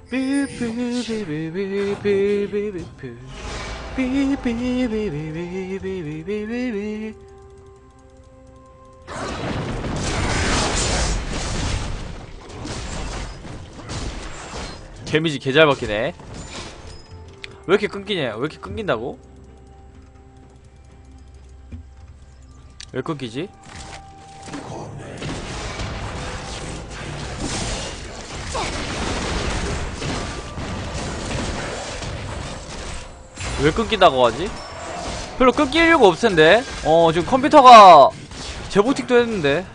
데미지 개잘 받기네. 왜 이렇게 끊기냐? 왜 이렇게 끊긴다고? 왜 끊기지? 왜 끊긴다고 하지? 별로 끊길 이유가 없을 텐데. 지금 컴퓨터가 재부팅도 했는데.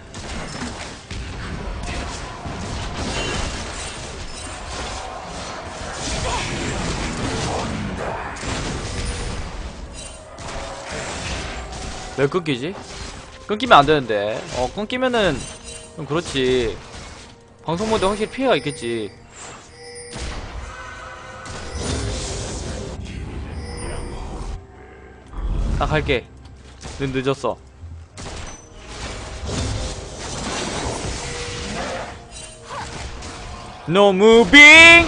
왜 끊기지? 끊기면 안 되는데. 끊기면은 좀 그렇지. 방송 모드 확실히 피해가 있겠지. 나 갈게. 늦었어. No moving.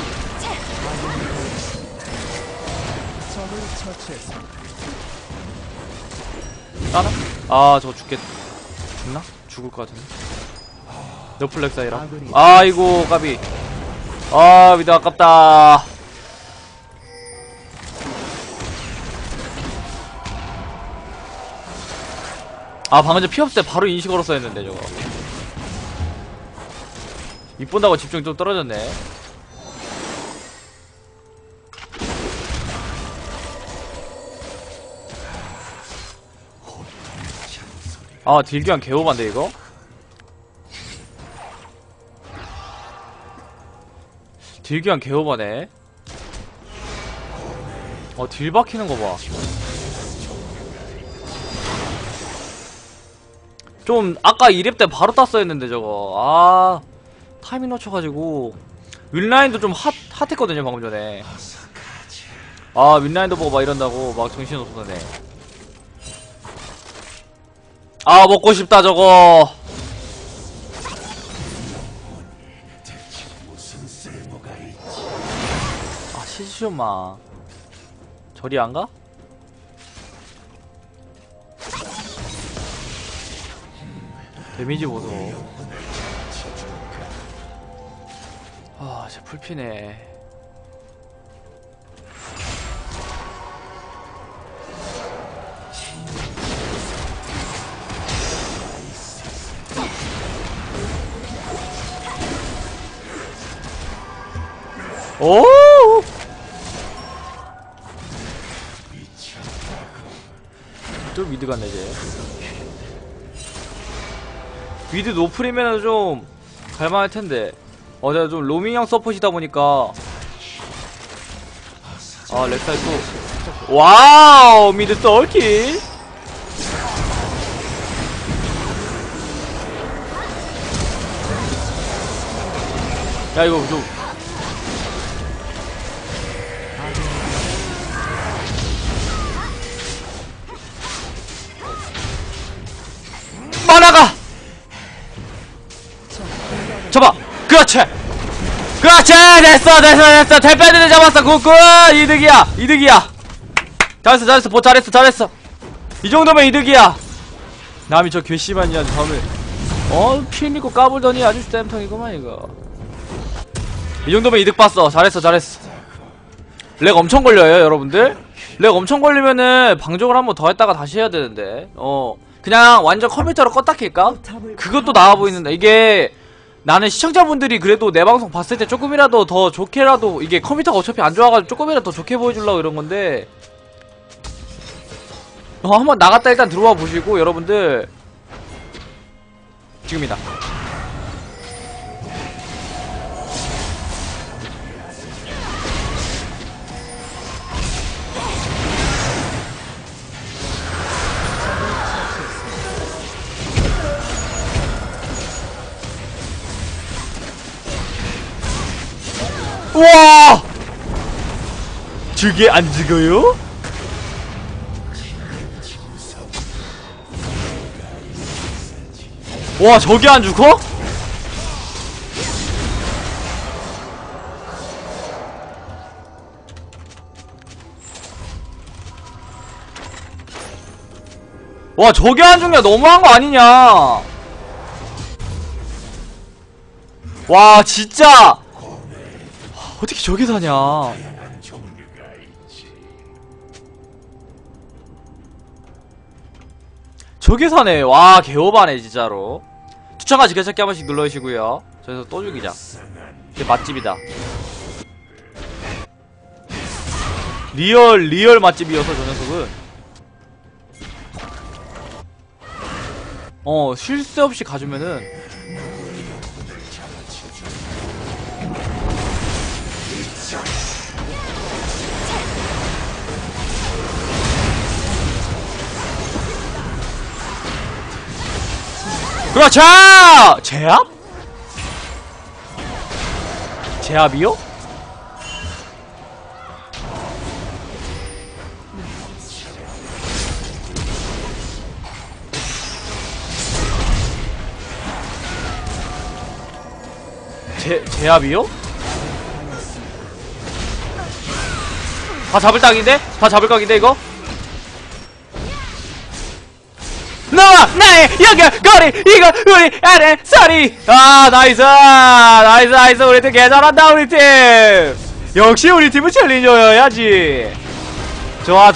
따라? 아, 저거 죽겠다. 죽나? 죽을 것 같은데. 너플렉 사이라. 아이고, 까비. 아, 미드 아깝다. 아, 방금 전 피업 때 바로 인식 걸었어야 했는데, 저거. 이쁜다고 집중이 좀 떨어졌네. 아, 딜교환 개오반데, 이거? 딜교환 개오바네. 딜 박히는 거 봐. 좀 아까 2렙 때 바로 땄어야 했는데 저거. 타이밍 놓쳐가지고 윈라인도 좀 핫했거든요 방금 전에. 윈라인도 보고 막 이런다고 막 정신없었네. 먹고 싶다 저거. 시즈쇼마 저리 안 가? 데미지 보소. 진짜 풀피네. 오! 또 미드 갔네 이제. 미드 노플이면은 좀 갈만할 텐데. 내가 좀 로밍형 서폿이다 보니까. 렉사이트. 와우! 미드 썰킬? 야, 이거 좀. 만화가! 잡아! 그렇지! 그렇지! 됐어! 대패드를 잡았어! 굿굿! 이득이야! 잘했어! 잘했어! 이 정도면 이득이야! 남이 저 괘씸한 다음에 피해니고 까불더니 아주 쌤통이구만 이거. 이 정도면 이득 봤어. 잘했어. 렉 엄청 걸려요 여러분들. 렉 엄청 걸리면은 방종을 한번 더 했다가 다시 해야 되는데 그냥 완전 컴퓨터로 껐다 킬까? 그것도 나아 보이는데, 이게 나는 시청자분들이 그래도 내 방송 봤을 때 조금이라도 더 좋게라도, 이게 컴퓨터가 어차피 안 좋아가지고 조금이라도 더 좋게 보여주려고 이런 건데, 한번 나갔다 일단 들어와 보시고 여러분들. 지금이다. 우와! 저게 안 죽어요? 와, 저게 안 죽어? 와 저게 안 죽냐 너무한 거 아니냐. 와 진짜 어떻게 저게 사냐. 저게 사네. 와 개오바네 진짜로. 추천과 지켜찾기 한 번씩 눌러주시고요. 저기서 또 죽이자. 이게 맛집이다. 리얼 맛집이어서 저 녀석은 쉴 새 없이 가주면은 그렇죠! 제압? 제압이요? 제압이요? 다 잡을 딱인데? 다 잡을 각인데 이거? 너와 나의 연결고리 이거 우리 안에 소리. 아 나이스 우리 팀 개잘한다. 우리 팀 역시 우리 팀은 챌린저여야지. 좋아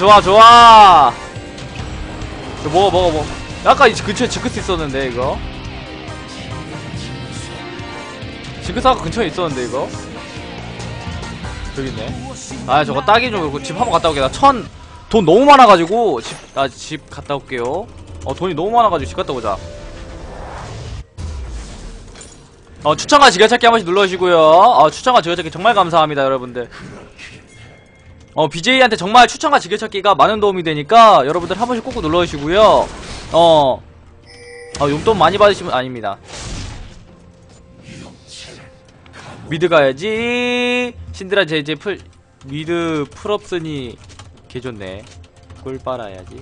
먹어 아까 이 근처에 징크스 있었는데 이거 징크스 아까 근처에 있었는데 이거 저기 있네. 아 저거 따기 좀 집 한번 갔다 올게. 나 돈 너무 많아가지고 집 갔다 올게요. 돈이 너무 많아가지고 집 갔다 오자. 추천과 지켜찾기 한 번씩 눌러주시고요. 추천과 지켜찾기 정말 감사합니다 여러분들. BJ한테 정말 추천과 지켜찾기가 많은 도움이 되니까 여러분들 한 번씩 꾹꾹 눌러주시고요. 용돈 많이 받으시면 아닙니다. 미드 가야지. 신드라 제제 미드 풀 없으니 개좋네. 꿀 빨아야지.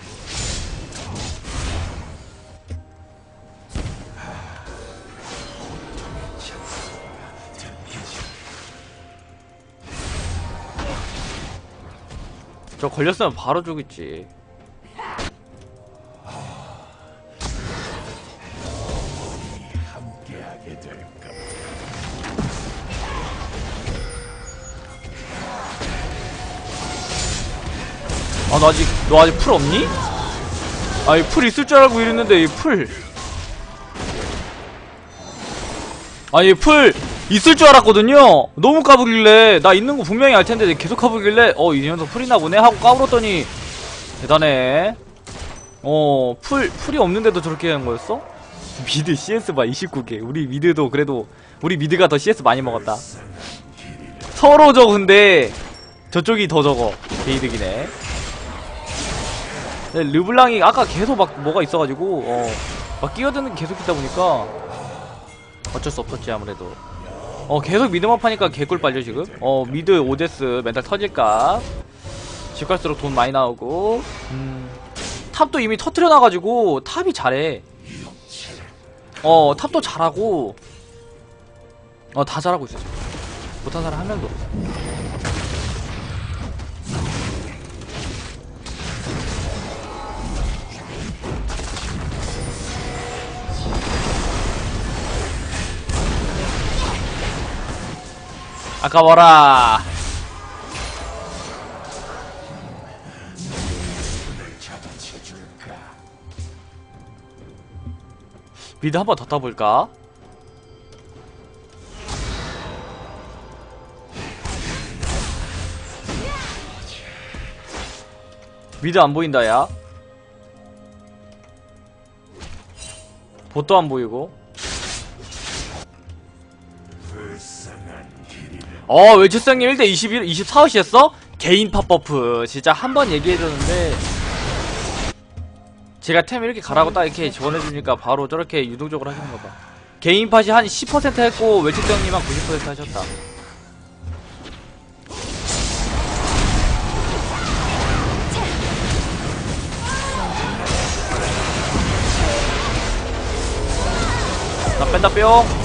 저 걸렸으면 바로 죽겠지. 너 아직 풀 없니? 아니 풀 있을 줄 알고 이랬는데 이 풀. 아니 풀 있을 줄 알았거든요. 너무 까부길래 나 있는 거 분명히 알 텐데 계속 까부길래 이 녀석 풀 있나 보네 하고 까불었더니 대단해. 풀이 없는데도 저렇게 하는 거였어? 미드 CS 봐 29개. 우리 미드도 그래도 우리 미드가 더 CS 많이 먹었다. 서로 적은데 저쪽이 더 적어. 개이득이네. 르블랑이 아까 계속 막 뭐가 있어가지고 막 끼어드는 게 계속 있다 보니까 어쩔 수 없었지 아무래도. 계속 미드만 파니까 개꿀 빨려 지금. 미드 오데스 멘탈 터질까. 집 갈수록 돈 많이 나오고. 탑도 이미 터트려놔가지고 탑이 잘해. 탑도 잘하고 다 잘하고 있어 지금. 못한 사람 한 명도 없어. 아까워라. 미드 한번 더 타볼까? 미드 안 보인다 야. 보도 안 보이고. 외출생님 1대 21, 24시 했어? 개인 팝버프. 진짜 한 번 얘기해줬는데 제가 템 이렇게 가라고 딱 이렇게 지원해주니까 바로 저렇게 유동적으로 하시는 거 봐. 개인 팟이 한 10% 했고 외출생님 한 90% 하셨다. 나 뺀다 뿅.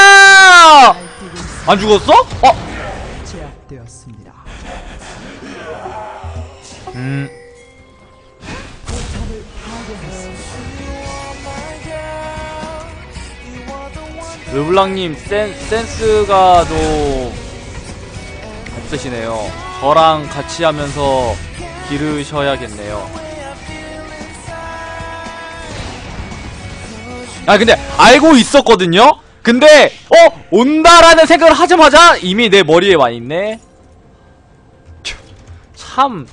야샤! 안 죽었어? 제압되었습니다. 르블랑님 센스가 좀 없으시네요. 저랑 같이 하면서 기르셔야겠네요. 아 근데 알고 있었거든요? 근데 온다라는 생각을 하자마자 이미 내 머리에 와있네. 참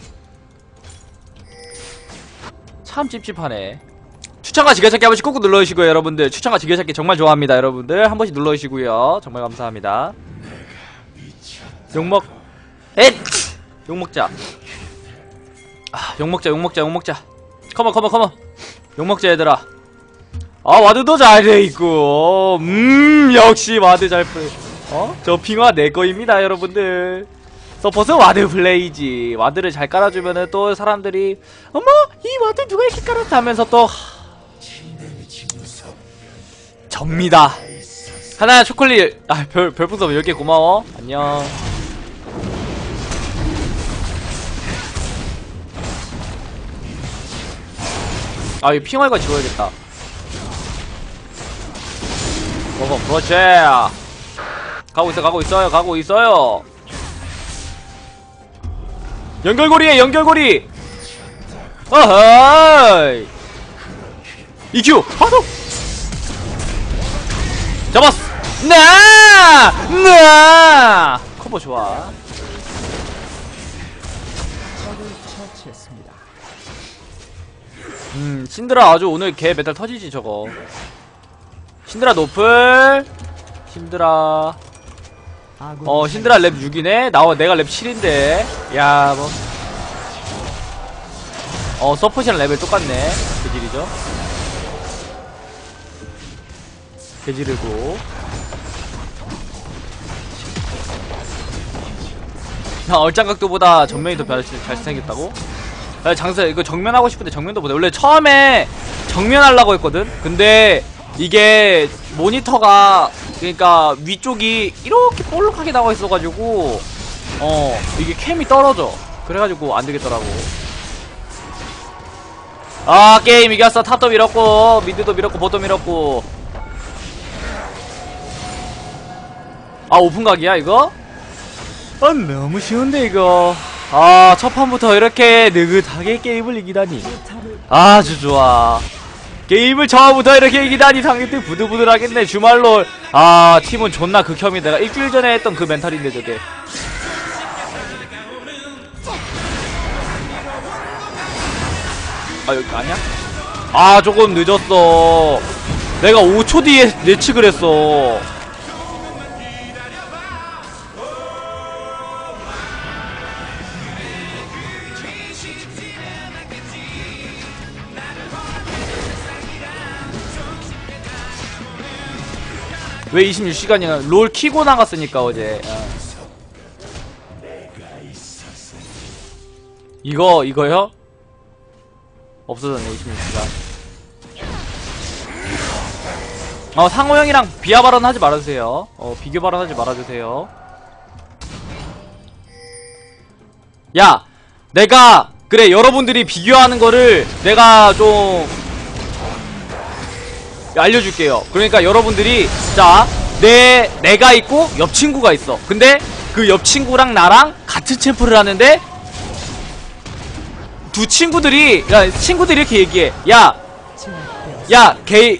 찝찝하네. 추천과 지게찾기 한 번씩 꾹꾹 눌러주시고요 여러분들. 추천과 지게찾기 정말 좋아합니다 여러분들. 한 번씩 눌러주시고요. 정말 감사합니다. 욕먹자. 욕먹자. 컴온. 욕먹자 얘들아. 아 와드도 잘 돼있고 역시 와드 잘 플레이. 저 핑화 내 거입니다 여러분들. 서포스 와드 플레이지. 와드를 잘 깔아주면은 또 사람들이 어머 이 와드 누가 이렇게 깔았어 하면서 또 접니다. 하나 초콜릿 별풍선 10개 고마워. 안녕. 아 이거 핑화이가 지워야겠다. 먹어. 그렇지. 가고 있어요. 연결고리. 어허이. EQ 파도. 잡았어. 나 커버 좋아. 신드라 아주 오늘 개 메탈 터지지 저거. 신드라 노플. 신드라 신드라 랩 6이네 내가 랩 7인데 야 뭐 서포시랑 레벨 똑같네. 개질이죠. 개지르고 얼짱각도보다 정면이 더 잘생겼다고? 장사 이거 정면하고 싶은데 정면도 못해. 원래 처음에 정면하려고 했거든? 근데 이게 모니터가 그러니까 위쪽이 이렇게 볼록하게 나와 있어가지고 이게 캠이 떨어져. 그래가지고 안되겠더라고. 아 게임 이겼어. 탑도 밀었고 미드도 밀었고 보도 밀었고. 아 오픈각이야 이거? 너무 쉬운데 이거. 첫 판부터 이렇게 느긋하게 게임을 이기다니 아주 좋아. 게임을 처음부터 이렇게 이기다니 상대팀 부들부들하겠네. 주말로 팀은 존나 극혐이. 내가 일주일 전에 했던 그 멘탈인데 저게. 여기 아니야? 조금 늦었어. 내가 5초 뒤에 예측을 했어. 왜 26시간이야? 롤 키고 나갔으니까 어제. 이거요? 없어졌네 26시간. 상호 형이랑 비하 발언 하지 말아주세요. 비교 발언 하지 말아주세요. 야, 그래 여러분들이 비교하는 거를 내가 좀 알려줄게요. 그러니까 여러분들이 내가 있고 옆 친구가 있어. 근데 그 옆 친구랑 나랑 같은 챔프를 하는데 두 친구들이 친구들이 이렇게 얘기해. 야,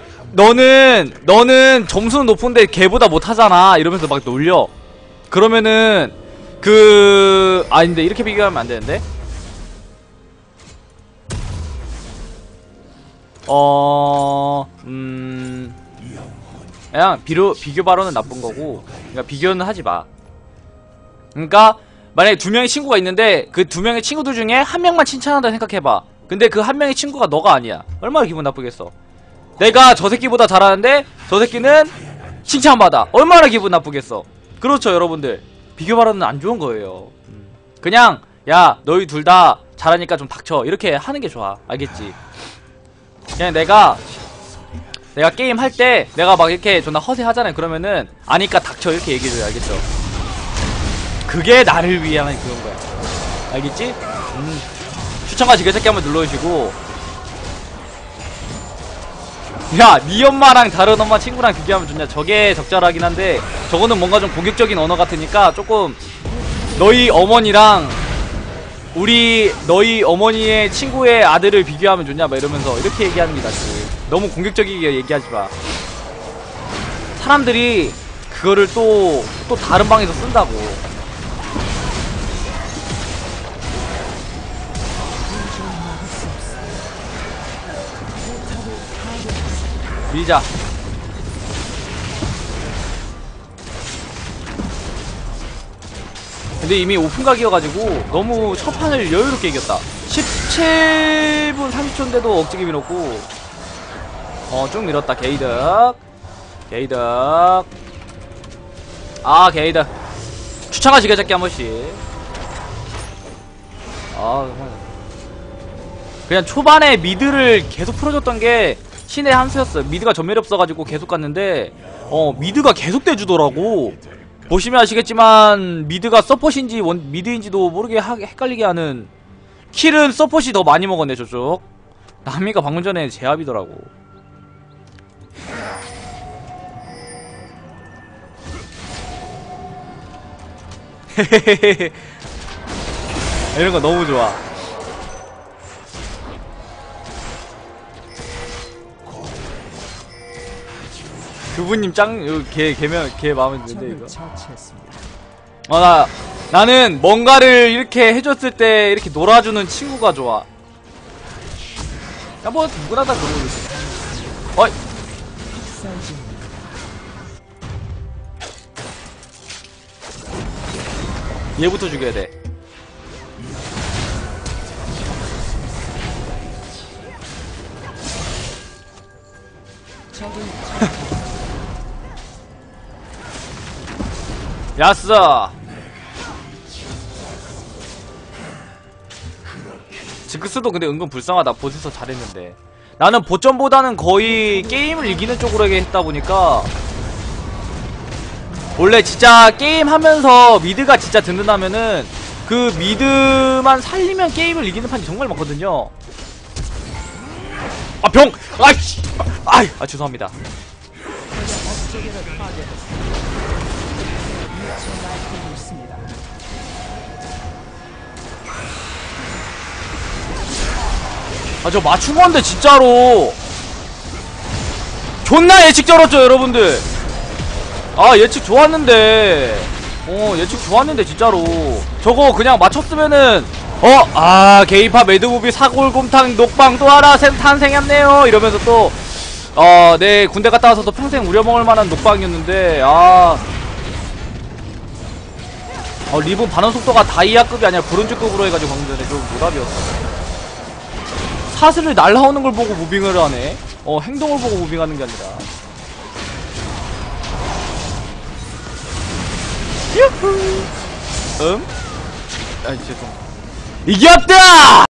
너는 점수는 높은데 걔보다 못하잖아. 이러면서 막 놀려. 그러면은 아닌데 이렇게 비교하면 안 되는데. 그냥 비교 발언은 나쁜 거고. 그러니까 비교는 하지 마. 그러니까 만약에 2명의 친구가 있는데 그 2명의 친구들 중에 한 명만 칭찬한다 생각해봐. 근데 그 한 명의 친구가 너가 아니야. 얼마나 기분 나쁘겠어. 내가 저 새끼보다 잘하는데 저 새끼는 칭찬받아. 얼마나 기분 나쁘겠어. 그렇죠 여러분들. 비교 발언은 안 좋은 거예요. 그냥 야 너희 둘 다 잘하니까 좀 닥쳐 이렇게 하는 게 좋아. 알겠지? 그냥 내가 게임 할 때 내가 막 이렇게 존나 허세하잖아요. 그러면은 아니까 닥쳐 이렇게 얘기해줘요. 알겠죠? 그게 나를 위한 그런 거야. 알겠지? 추천과 지게찾기 한번 눌러주시고. 야, 니 엄마랑 다른 엄마 친구랑 비교하면 좋냐? 저게 적절하긴 한데 저거는 뭔가 좀 공격적인 언어 같으니까 조금 너희 어머니랑 너희 어머니의 친구의 아들을 비교하면 좋냐? 막 이러면서 이렇게 얘기하는 게 낫지. 너무 공격적이게 얘기하지 마. 사람들이 그거를 또 다른 방에서 쓴다고. 밀자. 근데 이미 오픈각이어가지고 너무 첫 판을 여유롭게 이겼다. 17분 30초인데도 억지게 밀었고. 쭉 밀었다. 게이득. 게이득. 추천과 지게찾기 한 번씩. 그냥 초반에 미드를 계속 풀어줬던 게 신의 한 수였어요. 미드가 전멸이 없어가지고 계속 갔는데 미드가 계속 대주더라고. 보시면 아시겠지만 미드가 서폿인지 미드인지도 모르게 헷갈리게 하는. 킬은 서폿이 더 많이 먹었네. 저쪽 남이가 방금 전에 제압이더라고. 이런거 너무 좋아. 그분님 걔 마음에 드는데 이거. 나는 뭔가를 이렇게 해줬을 때 이렇게 놀아주는 친구가 좋아. 야, 뭐 누구나 다 그러고 있어. 어이. 얘부터 죽여야 돼. 야싸. 징크스도 근데 은근 불쌍하다. 보스에서 잘했는데. 나는 보점보다는 거의 게임을 이기는 쪽으로 했다 보니까. 원래 진짜 게임 하면서 미드가 진짜 든든하면은 그 미드만 살리면 게임을 이기는 판이 정말 많거든요. 아, 병! 아이씨! 죄송합니다. 저 맞춘 건데, 진짜로. 존나 예측 쩔었죠, 여러분들. 예측 좋았는데. 예측 좋았는데, 진짜로. 저거 그냥 맞췄으면은, 게이파 매드무비 사골곰탕 녹방 또 하나 탄생했네요. 이러면서 또, 내 군대 갔다 와서도 평생 우려먹을 만한 녹방이었는데, 리본 반응 속도가 다이아급이 아니라 브론즈급으로 해가지고 방금 전에 좀 노답이었어. 사슬을 날라오는 걸 보고 무빙을 하네. 행동을 보고 무빙하는 게 아니라. 유후. 죄송. 이겼다!